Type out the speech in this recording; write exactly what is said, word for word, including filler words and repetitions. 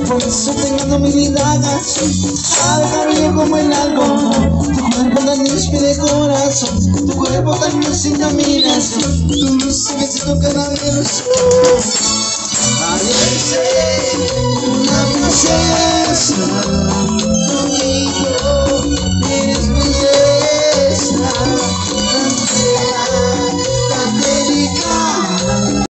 Por eso tengo mi indagación, algo como el algodón. Tu cuerpo tan limpio de corazón, tu cuerpo tan sin dominación. Tu luz que se toca nadie lo sabe. Nadie sé, una princesa.